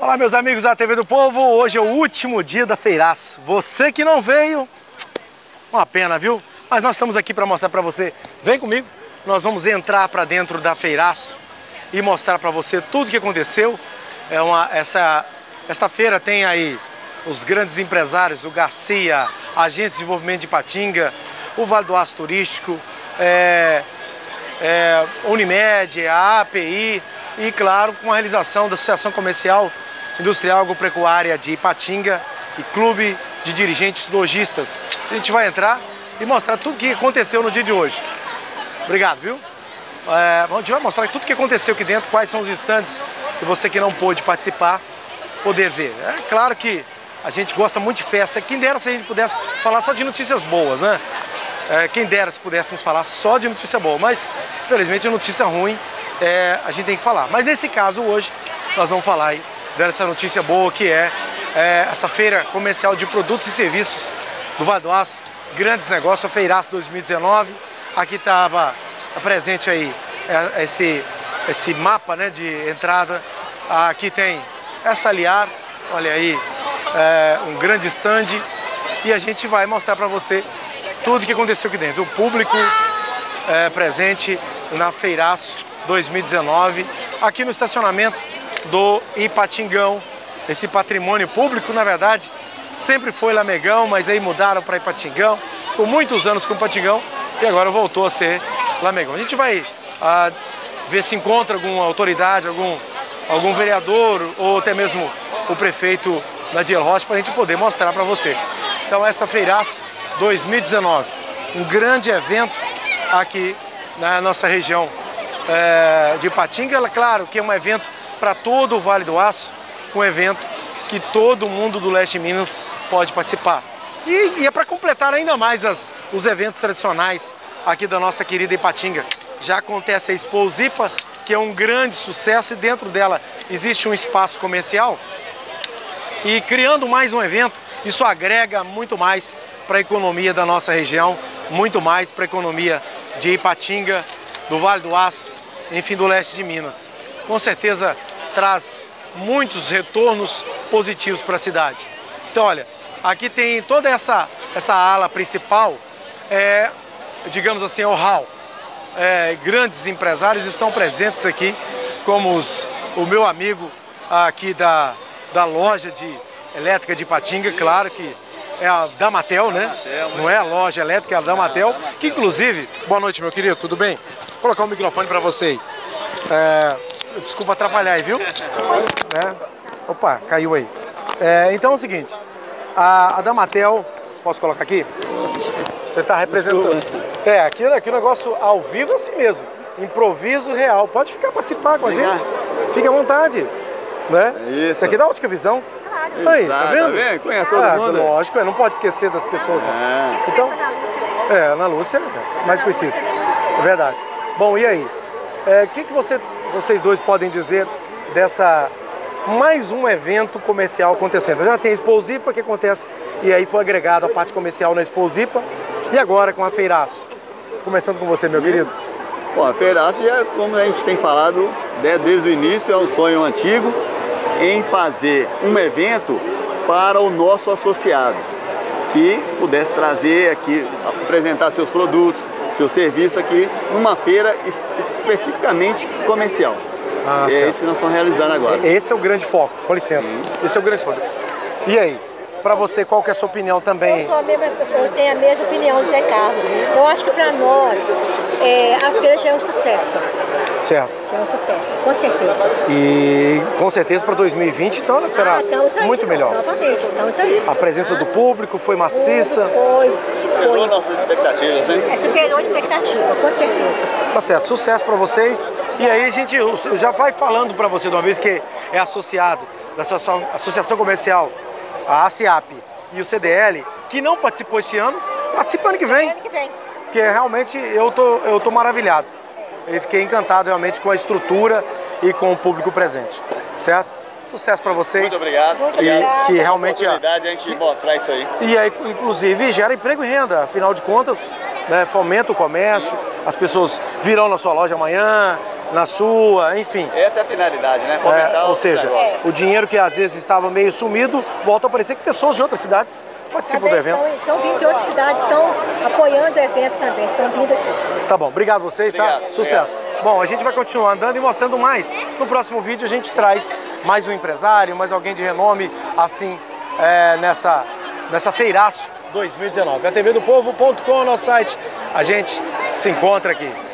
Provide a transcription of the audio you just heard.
Olá, meus amigos da TV do Povo, hoje é o último dia da Feiraço. Você que não veio, uma pena, viu? Mas nós estamos aqui para mostrar para você. Vem comigo, nós vamos entrar para dentro da Feiraço e mostrar para você tudo o que aconteceu. Esta feira tem aí os grandes empresários, o Garcia, a Agência de Desenvolvimento de Ipatinga, o Vale do Aço Turístico, Unimed, a API e, claro, com a realização da Associação Comercial Industrial Agropecuária de Ipatinga e Clube de Dirigentes Lojistas. A gente vai entrar e mostrar tudo o que aconteceu no dia de hoje. Obrigado, viu? A gente vai mostrar tudo o que aconteceu aqui dentro, quais são os estandes que você que não pôde participar, poder ver. É claro que a gente gosta muito de festa. Quem dera se a gente pudesse falar só de notícias boas, né? Quem dera se pudéssemos falar só de notícia boa, mas infelizmente a notícia ruim a gente tem que falar. Mas nesse caso hoje nós vamos falar aí dessa notícia boa que é essa feira comercial de produtos e serviços do Vale do Aço, grandes negócios, a Feiraço 2019. Aqui estava presente aí esse mapa, né, de entrada. Aqui tem essa Liar, olha aí, um grande stand e a gente vai mostrar para você tudo o que aconteceu aqui dentro. O público presente na Feiraço 2019, aqui no estacionamento do Ipatingão. Esse patrimônio público, na verdade, sempre foi Lamegão, mas aí mudaram para Ipatingão. Ficou muitos anos com Ipatingão e agora voltou a ser Lamegão. A gente vai ver se encontra alguma autoridade, algum vereador ou até mesmo o prefeito Nadiel Rocha para a gente poder mostrar para você. Então essa Feiraço 2019, um grande evento aqui na nossa região de Ipatinga. Claro que é um evento para todo o Vale do Aço, um evento que todo mundo do leste de Minas pode participar. E é para completar ainda mais os eventos tradicionais aqui da nossa querida Ipatinga. Já acontece a Expo Zipa, que é um grande sucesso, e dentro dela existe um espaço comercial. E criando mais um evento, isso agrega muito mais para a economia da nossa região, muito mais para a economia de Ipatinga, do Vale do Aço, enfim, do leste de Minas. Com certeza traz muitos retornos positivos para a cidade. Então, olha, aqui tem toda essa ala principal, digamos assim, o hall. Grandes empresários estão presentes aqui, como o meu amigo aqui da loja de elétrica de Ipatinga, claro que é a Damatel, né? Não é a loja elétrica, é a Damatel, que inclusive... Boa noite, meu querido, tudo bem? Vou colocar o microfone para você aí. Desculpa atrapalhar aí, viu? Opa, caiu aí. Então é o seguinte, a Damatel... Posso colocar aqui? Você está representando... Aqui o negócio ao vivo é assim mesmo. Improviso real. Pode participar com a gente. Fique à vontade. Né? Isso aqui é da Ótica Visão. Aí, tá vendo? Tá vendo? Conhece todo mundo? Lógico, não pode esquecer das pessoas. Né? Então, Ana Lúcia é mais conhecida. É verdade. Bom, e aí? O que vocês dois podem dizer dessa mais um evento comercial acontecendo? Já tem a Expo Zipa que acontece, e aí foi agregado a parte comercial na Expo Zipa, e agora com a Feiraço. Começando com você, meu querido. Bom, a Feiraço, como a gente tem falado desde o início, é um sonho antigo em fazer um evento para o nosso associado, que pudesse trazer aqui, apresentar seus produtos, seu serviço aqui, numa feira especificamente comercial. É isso que nós estamos realizando agora. Esse é o grande foco, com licença. Sim. Esse é o grande foco. E aí? Para você, qual que é a sua opinião também? Eu tenho a mesma opinião do Zé Carlos. Eu acho que para nós a feira já é um sucesso. Certo. Já é um sucesso, com certeza. E com certeza para 2020, então ela será muito melhor. Novamente, estamos aí. A presença do público foi maciça? Foi. Superou nossas expectativas, né? Superou a expectativa, com certeza. Tá certo, sucesso para vocês. E aí a gente já vai falando para você de uma vez que é associado da Associação Comercial, a ACIAP e o CDL, que não participou esse ano, participa ano que vem. Ano que vem. Porque realmente eu tô maravilhado. Eu fiquei encantado realmente com a estrutura e com o público presente. Certo? Sucesso para vocês. Muito obrigado. Muito obrigado. Que realmente a oportunidade de a gente mostrar isso aí. E aí, inclusive, gera emprego e renda. Afinal de contas, né, fomenta o comércio, as pessoas virão na sua loja amanhã, na sua, enfim. Essa é a finalidade, né? Fomentar Ou seja, o dinheiro que às vezes estava meio sumido, volta a aparecer que pessoas de outras cidades participam do evento. Estão vindo de outras cidades, estão apoiando o evento também, estão vindo aqui. Tá bom, obrigado a vocês, tá? Sucesso. Obrigado. Bom, a gente vai continuar andando e mostrando mais. No próximo vídeo a gente traz mais um empresário, mais alguém de renome, assim, nessa feiraço 2019. A tvdopovo.com, nosso site, a gente se encontra aqui.